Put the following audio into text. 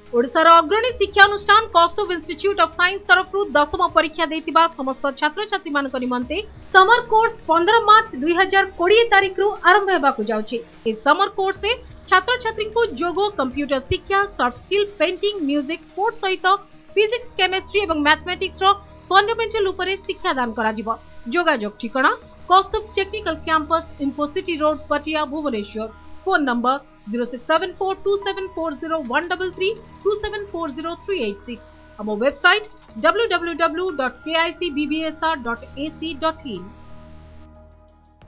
ओडिशार अग्रणी शिक्षा अनुष्ठान कौस्तुभ इंस्टीट्यूट ऑफ साइंस तरफ 10म परीक्षा देतिबा समस्त छात्र छात्री मान निमंते समर कोर्स 15 मार्च 2020 तारीख रु आरंभ हेबाकु जाउछि। ए समर कोर्स रे छात्र छात्री को जोग कंप्यूटर शिक्षा soft skill painting music sports सहित फिजिक्स केमिस्ट्री एवं मैथमेटिक्स रो फंडामेंटल उपरे शिक्षा दान करा जिवो। जोगाजोग ठिकाना Kaustubh technical campus Infocity road Patia Bhubaneswar. Phone number 0674274013 2740 Our website www.kicbbsr.ac.in